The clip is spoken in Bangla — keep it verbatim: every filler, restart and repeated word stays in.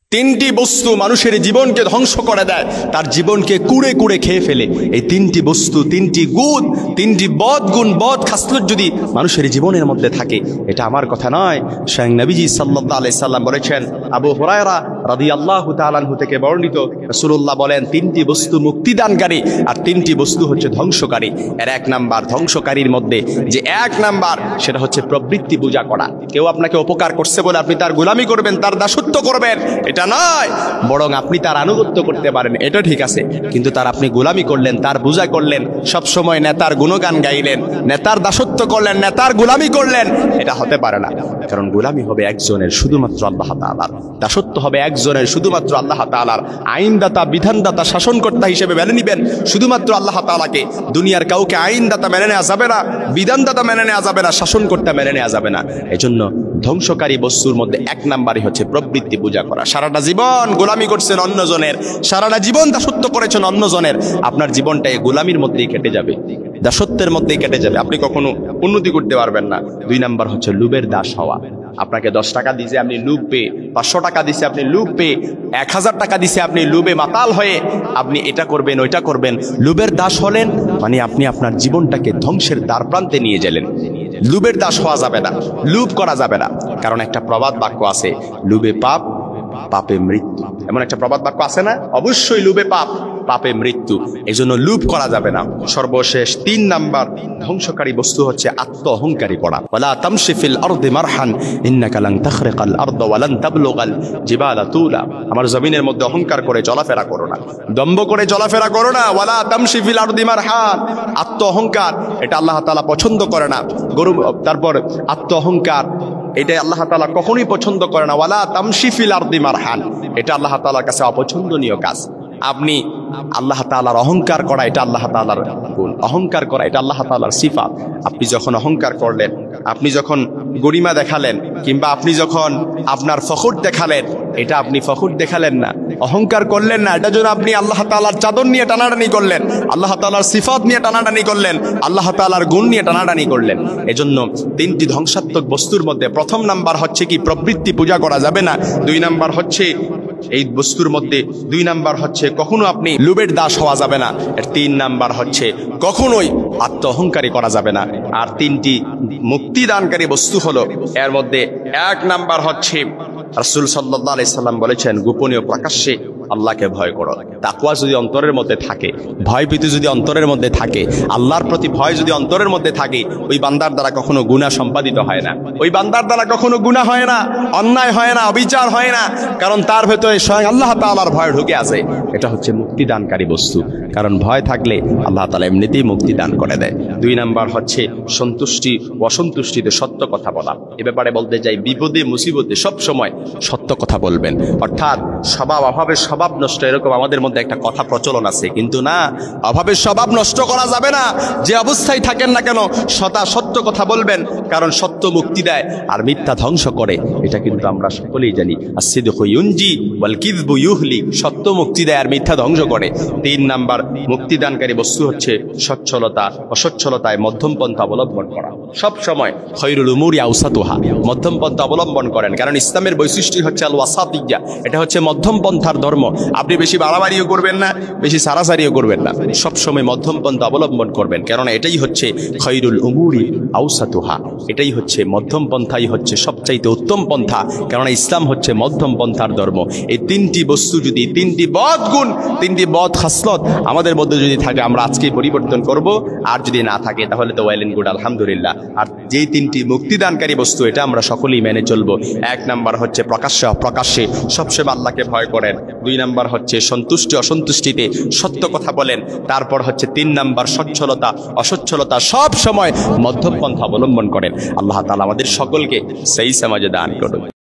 তিনটি বস্তু মানুষের জীবনকে ধ্বংস করে দেয়, তার জীবনকে কুড়ে কুড়ে খেয়ে ফেলে। এই তিনটি বস্তু, তিনটি গুণ, তিনটি বদ গুণ, বদ খাসলত যদি মানুষের জীবনের মধ্যে থাকে, এটা আমার কথা নয়, স্বয়ং নবীজি সাল্লাল্লাহু আলাইহি সাল্লাম বলেছেন। আবু হুরায়রা রাদিয়াল্লাহু তাআলা আনহু থেকে বর্ণিত, রাসূলুল্লাহ বলেন, তিনটি বস্তু মুক্তিদানকারী আর তিনটি বস্তু হচ্ছে ধ্বংসকারী। এর এক নাম্বার ধ্বংসকারীর মধ্যে যে এক নাম্বার, সেটা হচ্ছে প্রবৃত্তি পূজা করা। কেউ আপনাকে উপকার করছে বলে আপনি তার গোলামি করবেন, তার দাসত্ব করবেন, এটা নয়। বরং আপনি তার আনুগত্য করতে পারেন, এটা ঠিক আছে, কিন্তু তার আপনি গোলামি করলেন, তার পূজা করলেন, সব সময় নেতার গুণগান গাইলেন, নেতার দাসত্ব করলেন, নেতার গোলামি করলেন, এটা হতে পারে না। কারণ গোলামি হবে একজনের, শুধুমাত্র আল্লাহ তাআলার। দাসত্ব হবে একজনের, শুধুমাত্র আল্লাহ তাআলার। আইনদাতা, বিধানদাতা, শাসনকর্তা হিসেবে মেনে নিবেন শুধুমাত্র আল্লাহ তাআলাকে। দুনিয়ার কাউকে আইনদাতা মেনে নেওয়া যাবে না, বিধানদাতা মেনে নেওয়া যাবে না, শাসনকর্তা মেনে নেওয়া যাবে না। এজন্য ধ্বংসকারী বস্তুর মধ্যে এক নাম্বারই হচ্ছে প্রবৃত্তি পূজা করা। সারাটা জীবন গোলামি করছেন অন্যজনের, সারাটা জীবন দাসত্ব করেছেন অন্যজনের, আপনার জীবনটা এই গোলামির মধ্যেই কেটে যাবে, দাসত্বের মধ্যেই কেটে যাবে, আপনি কখনো উন্নতি করতে পারবেন না। দুই নাম্বার হচ্ছে লুবের দাস হওয়া। আপনাকে দশ টাকা দিছে আপনি লুব পেয়ে, পাঁচশো টাকা দিছে আপনি লুব পেয়ে, এক হাজার টাকা দিছে আপনি লুবে মাতাল হয়ে আপনি এটা করবেন ওইটা করবেন, লুবের দাস হলেন, মানে আপনি আপনার জীবনটাকে ধ্বংসের দ্বার প্রান্তে নিয়ে গেলেন। লুবের দাস হওয়া যাবে না, লুব করা যাবে না। কারণ একটা প্রবাদ বাক্য আছে, লুবে পাপ, পাপে মৃত্যু। এমন একটা প্রবাদ বাক্য আছে না? অবশ্যই লুবে পাপ, পাপে মৃত্যু। এই জন্য লুপ করা যাবে না। সর্বশেষ তিন নাম্বার ধ্বংসকারী বস্তু হচ্ছে আত্ম অহংকারী করা। ওয়ালা তামশি ফিল আরদি মারহান ইন্নাকা লান তাখরিকাল আরদ ওয়া লান তাবলুগাল জিবালা তুলা। আমার জমিনের মধ্যে অহংকার করে চলাফেরা করো না, দম্ভ করে চলাফেরা করো না। ওয়ালা তামশি ফিল আরদি মারহান, আত্ম অহংকার, এটা আল্লাহ তাআলা পছন্দ করে না। গরু, তারপর আত্ম অহংকার, এটা আল্লাহ তাআলা কখনোই পছন্দ করে না। ওয়ালা তামশি ফিল আরদি মারহান, এটা আল্লাহ তাআলার কাছে অপছন্দনীয় কাজ। আপনি আল্লাহ তাআলার অহংকার করা, এটা আল্লাহ তাআলার গুণ। অহংকার করা এটা আল্লাহ তাআলার সিফাত। আপনি যখন অহংকার করলেন, আপনি যখন গরিমা দেখালেন, কিংবা আপনি যখন আপনার ফখর দেখালেন, এটা আপনি ফখর দেখালেন না, অহংকার করলেন না, এটা জন্য আপনি আল্লাহ তাআলার চাদর নিয়ে টানাটানি করলেন, আল্লাহ তাআলার সিফাত নিয়ে টানাটানি করলেন, আল্লাহ তাআলার গুণ নিয়ে টানাটানি করলেন। এজন্য তিনটি ধ্বংসাত্মক বস্তুর মধ্যে প্রথম নাম্বার হচ্ছে কি, প্রবৃত্তি পূজা করা যাবে না। দুই নাম্বার হচ্ছে এই বস্তুর মধ্যে দুই নাম্বার হচ্ছে কখনো আপনি লুবের দাস হওয়া যাবে না। এর তিন নাম্বার হচ্ছে কখনোই আত্ম অহংকারী করা যাবে না। আর তিনটি মুক্তিদানকারী বস্তু হলো, এর মধ্যে এক নাম্বার হচ্ছে রাসূল সাল্লাল্লাহু আলাইহি সাল্লাম বলেছেন, গোপনীয় প্রকাশ্যে আল্লাহকে ভয় করো। তাকওয়া যদি অন্তরের মধ্যে থাকে, ভয়ভীতি যদি অন্তরের মধ্যে থাকে, আল্লাহর প্রতি ভয় যদি অন্তরের মধ্যে থাকে, ওই বান্দার দ্বারা কখনো গুনাহ সম্পাদিত হয় না, ওই বান্দার দ্বারা কখনো গুনাহ হয় না, অন্যায় হয় না, অবিচার হয় না। কারণ তার ভেতরে স্বয়ং আল্লাহ তাআলার ভয় ঢুকে আছে। এটা হচ্ছে মুক্তিদানকারী বস্তু। কারণ ভয় থাকলে আল্লাহ তাআলা এমনিতেই মুক্তি দান করে দেয়। দুই নাম্বার হচ্ছে সন্তুষ্টি, অসন্তুষ্টিতে সত্য কথা বলা। এ ব্যাপারে বলতে যাই, বিপদে মুসিবতে সব সময় সত্য কথা বলবেন। অর্থাৎ স্বভাব, অভাবের স্বভাব নষ্ট, এরকম আমাদের মধ্যে একটা কথা প্রচলন আছে, কিন্তু না, অভাবের স্বভাব নষ্ট করা যাবে না। যে অবস্থায় থাকেন না কেন, সদা সত্য কথা বলবেন, কারণ সত্য মুক্তি দেয় আর মিথ্যা ধ্বংস করে। এটা কিন্তু আমরা সকলেই জানি। as-sidqu yunji wal kidhbu yuhli, সত্য মুক্তি দেয় আর মিথ্যা ধ্বংস করে। তিন নাম্বার মুক্তিদানকারী বস্তু হচ্ছে সচ্ছলতা। অসচ্ছলতায় মধ্যম পন্থা অবলম্বন করা। সব সময় খৈরুল উমুরি আওসাতুহা, মধ্যম পন্থা অবলম্বন করেন। কারণ ইসলামের বৈশিষ্ট্য হচ্ছে আল ওয়াসাতিয়্যা, এটা হচ্ছে মধ্যম পন্থার ধর্ম। আপনি বেশি বাড়াবাড়িও করবেন না, বেশি সারাসারিও করবেন না, সবসময় মধ্যম পন্থা অবলম্বন করবেন। কেননা এটাই হচ্ছে খৈরুল উমুরি আওসাতুহা, এটাই হচ্ছে মধ্যম পন্থাই হচ্ছে সবচাইতে উত্তম পন্থা। কেননা ইসলাম হচ্ছে মধ্যম পন্থার ধর্ম। এই তিনটি বস্তু যদি, তিনটি বদ গুণ, তিনটি বদ খাসলত আমাদের মধ্যে যদি থাকে, আমরা আজকেই পরিবর্তন করব। আর যদি না থাকে তাহলে তো ওয়েল এন্ড গুড, আলহামদুলিল্লাহ। আর যেই তিনটি মুক্তিদানকারী বস্তু, এটা আমরা সকলেই মেনে চলবো। এক নাম্বার হচ্ছে প্রকাশ্যে অপ্রকাশ্যে সবসময় আল্লাহকে ভয় করেন। দুই নাম্বার হচ্ছে সন্তুষ্টি অসন্তুষ্টিতে সত্য কথা বলেন। তারপর হচ্ছে তিন নাম্বার সচ্ছলতা অসচ্ছলতা সব সময় মধ্যম পন্থা অবলম্বন করেন। আল্লাহ তাআলা আমাদের সকলকে সেই সমাজে দান করুন।